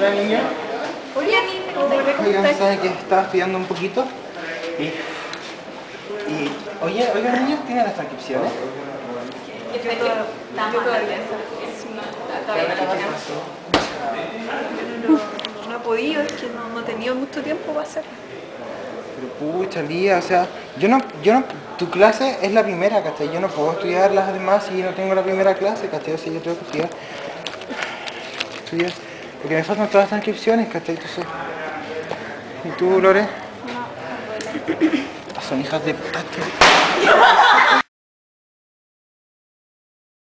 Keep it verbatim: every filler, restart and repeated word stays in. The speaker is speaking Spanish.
Hola niño. Hola niño. Oigan, ¿saben que estaba estudiando un poquito? Y, y oye, oigan niños, ¿tienen las transcripciones? Yo todavía, yo todavía es una todavía no, no, no he podido, es que no, no he tenido mucho tiempo para hacerlo. Pero pucha, Lía, o sea, yo no, yo no, tu clase es la primera, ¿cachai? Yo no puedo estudiar las demás si no tengo la primera clase, ¿cachai? O sea, yo tengo que estudiar, estudiar, porque me faltan todas las transcripciones, ¿cachai? Entonces, ¿y tú, Lore? No, no puedo. Son hijas de puta.